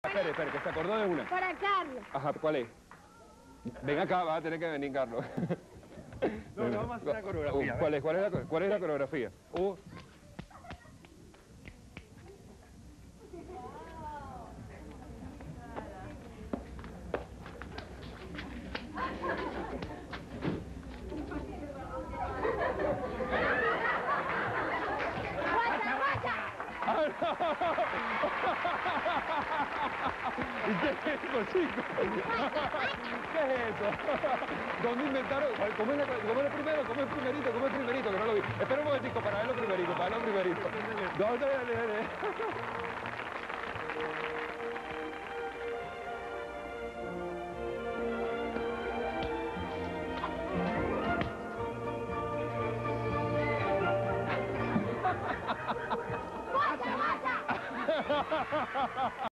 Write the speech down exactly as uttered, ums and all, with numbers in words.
Espere, espere, que se acordó de una. Para Carlos. Ajá, ¿cuál es? Ven acá, vas a tener que venir, Carlos. No, no, vamos a hacer la coreografía. Uh, ¿Cuál es, cuál es, la, cuál es la coreografía? Uh. ¿Y qué es eso, chicos? ¿Qué es eso? ¿Dónde inventaron? ¿Cómo es, la, ¿Cómo es el primero? ¿Cómo es el primerito? ¿Cómo es el primerito? Que no lo vi. Espera un momentico para verlo primerito, para verlo primerito. ¿Dónde? Dale, dale. ¡Vaya, vaya!